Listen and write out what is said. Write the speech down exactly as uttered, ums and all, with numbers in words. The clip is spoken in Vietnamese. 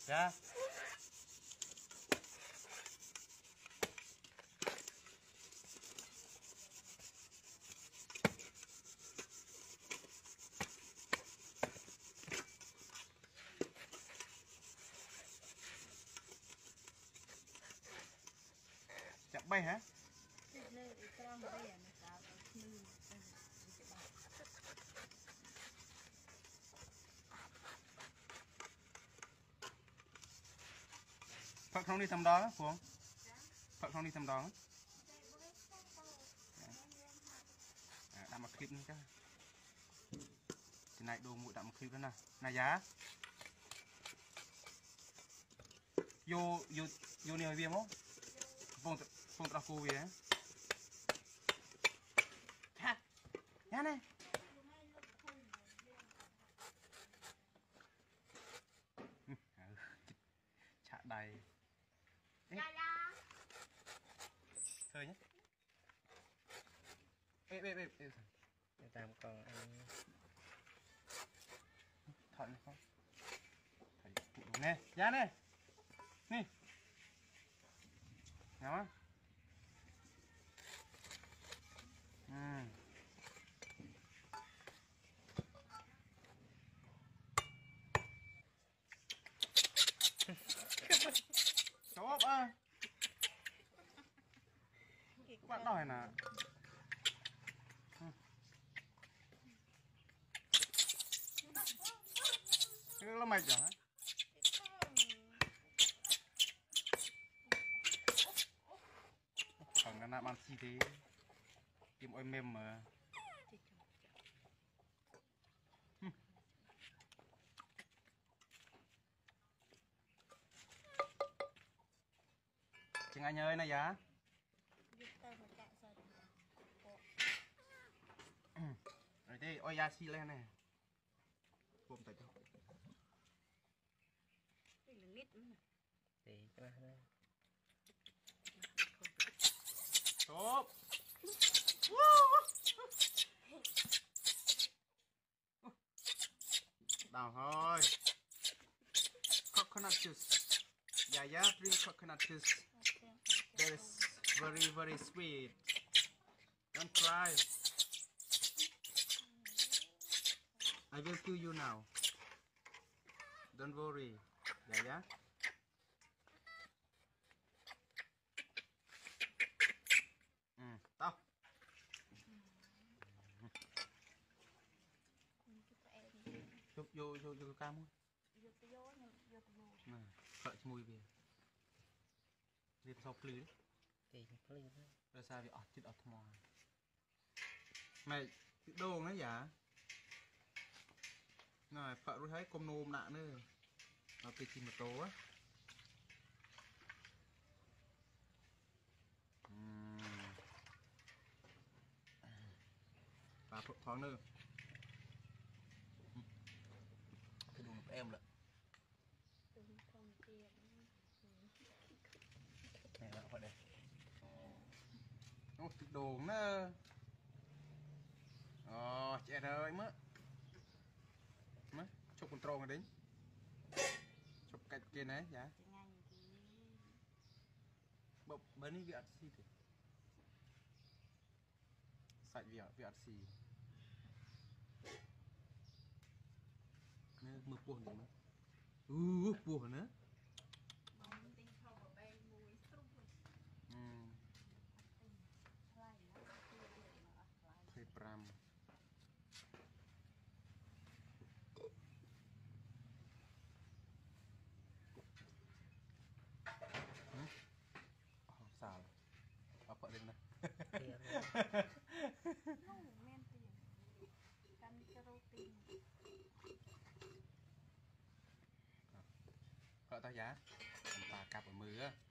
Dạ. Chặt bay hả? Phật không đi thăm đó đó, Phượng. Phật không đi thăm đó. À, đặt một clip nữa chứ. Thì này đồ mũi đặt một clip nữa nè. Này giá. Vô vô vô nhiều viêm không? Phượng Phượng đặt cô về. Ha. Nhá này. Chạ đầy. Thôi nhé. Ê ê ê ê. Để làm con ăn. Thận không? Thầy nè, giá nè. Nè. Ngắm á. Ừ. Chốt à. Các bạn đòi nè. Cái nó mệt rồi hả? Còn nó nạp ăn chi thế. Kiếm ôi mềm mà. Chừng anh ơi này giá. Rồi đây ôi da xi lên này. Bồm tay cho. Thì cho nó Tốt. Đào thôi. Coconut juice. Yeah, yeah, drink coconut juice. That is very, very sweet. Don't cry. I will kill you now. Don't worry. Yeah, yeah. Ừ, tao. Vô vô vô vô cam thôi. Nè, khởi mùi về. Đi sau plư đấy. thì plư đó. Rồi sao bị ọt chít ọt mò. Mày đồ nó giả. Rồi phở rồi thấy con nôm nạ nữa. Nó cái chim một tố á. Và phụt thoáng nữa. Cái đồ của em lận. Này là phải đây. Nó đồ nó. Ồ, trẻ ơi mất. Mất, chụp con tròn rồi đến. Chụp cạnh kia này, dạ. Bọc bấn đi vẹt xì thì. Sạch vẹt vẹt xì. Nó mưa buồn rồi. Ừ, buồn nữa. Ừ. Thầy Pram. Sao? Apa din na? Gọi tao giá. Ta cặp ở mưa á.